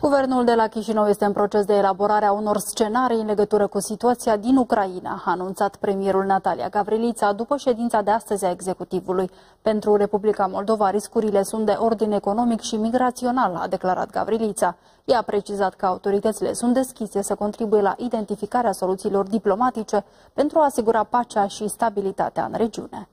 Guvernul de la Chișinău este în proces de elaborare a unor scenarii în legătură cu situația din Ucraina, a anunțat premierul Natalia Gavrilița după ședința de astăzi a executivului. Pentru Republica Moldova, riscurile sunt de ordin economic și migrațional, a declarat Gavrilița. Ea a precizat că autoritățile sunt deschise să contribuie la identificarea soluțiilor diplomatice pentru a asigura pacea și stabilitatea în regiune.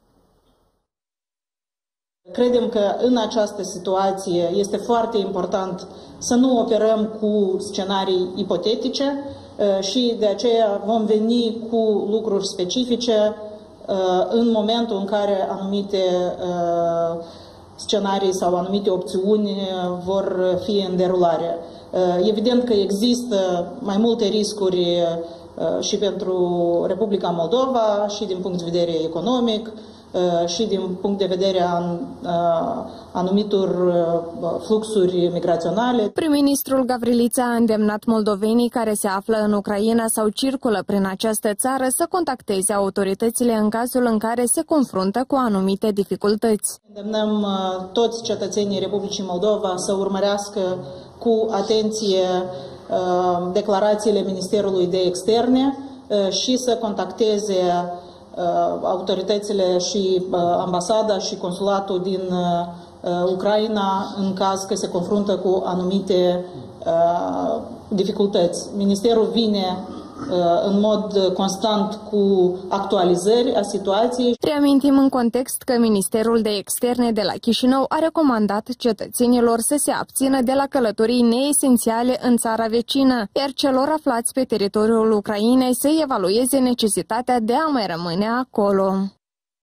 Credem că în această situație este foarte important să nu operăm cu scenarii ipotetice și de aceea vom veni cu lucruri specifice în momentul în care anumite scenarii sau anumite opțiuni vor fi în derulare. Evident că există mai multe riscuri și pentru Republica Moldova și din punct de vedere economic, și din punct de vedere a anumitor fluxuri migraționale. Prim-ministrul Gavrilița a îndemnat moldovenii care se află în Ucraina sau circulă prin această țară să contacteze autoritățile în cazul în care se confruntă cu anumite dificultăți. Îndemnăm toți cetățenii Republicii Moldova să urmărească cu atenție declarațiile Ministerului de Externe și să contacteze autoritățile și ambasada și consulatul din Ucraina în caz că se confruntă cu anumite dificultăți. Ministerul vine în mod constant cu actualizări a situației. Reamintim în context că Ministerul de Externe de la Chișinău a recomandat cetățenilor să se abțină de la călătorii neesențiale în țara vecină, iar celor aflați pe teritoriul Ucrainei să evalueze necesitatea de a mai rămâne acolo.